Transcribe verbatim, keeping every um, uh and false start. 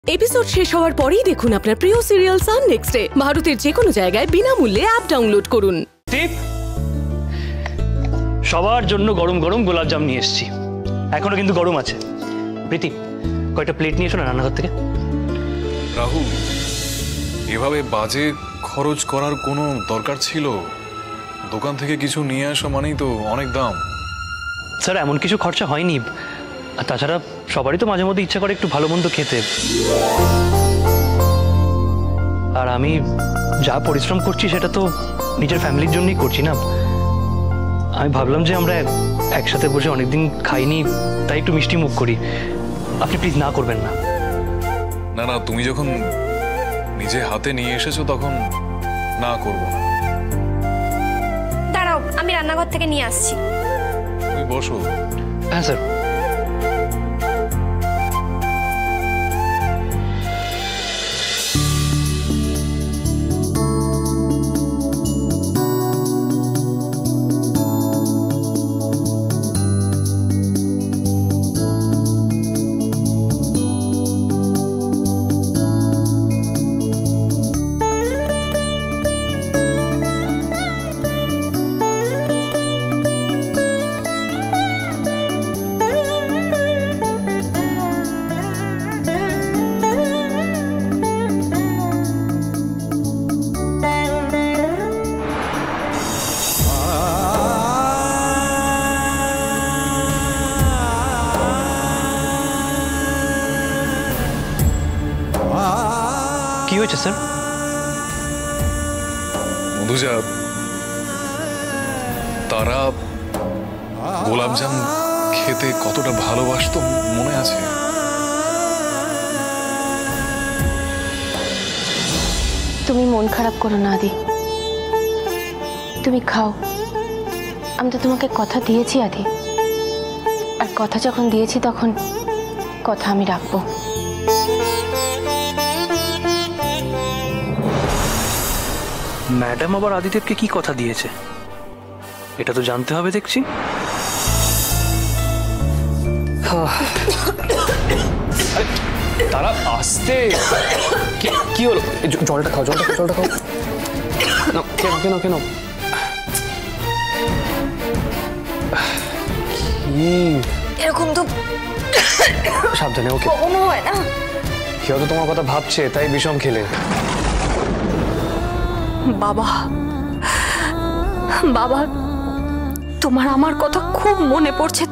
Episode শেষ হওয়ার পরেই দেখুন আপনার প্রিয় সিরিয়াল সান নেক্সট ডে ভারতের যে কোনো জায়গায় বিনামূল্যে অ্যাপ ডাউনলোড করুন। টিপ সবার জন্য গরম গরম গোলাপ জাম নিয়ে এসেছি, এখনো কিন্তু গরম আছে। প্রীতি কয়টা প্লেট নিয়ে এসো না রান্নাঘর থেকে। রাহুল, এভাবে বাজে খরচ করার কোনো দরকার ছিল? দোকান থেকে কিছু নিয়ে আসা মানেই তো অনেক দাম। স্যার এমন কিছু খরচা হয়নি, আর তাছাড়া সবারই তো মাঝে মধ্যে ইচ্ছা করে একটু ভালো মন্দ খেতে। আর আমি যা পরিশ্রম করছি সেটা তো নিজের ফ্যামিলির জন্যই করছি না। আমি ভাবলাম যে আমরা একসাথে বসে অনেকদিন খাইনি, তাই একটু মিষ্টি মুখ করি। আপনি প্লিজ না করবেন না। না না, তুমি যখন নিজে হাতে নিয়ে এসেছো তখন না করবো না। দাঁড়াও, আমি রান্নাঘর থেকে নিয়ে আসছি। তুমি বসো। হ্যাঁ স্যার। কি হয়েছে স্যার? মধুজা, তারা গোলাপজাম খেতে কতটা ভালোবাসতো মনে আছে? তুমি মন খারাপ করো না আদি, তুমি খাও। আমি তো তোমাকে কথা দিয়েছি আদি, আর কথা যখন দিয়েছি তখন কথা আমি রাখবো। ম্যাডাম আবার আদিদেবকে কি কথা দিয়েছে এটা তো জানতে হবে দেখছি। তারা আসতে কি হলো? জলটা খাও, জলটা খাও, জলটা খাও। কেন কেন কেন এরকম তো সাবধানে। ওকে, কখনো হয় না। কেউ তো তোমার কথা ভাবছে, তাই বিষম খেলে। বাবা বাবা তোমার আমার কথা খুব মনে পড়ছে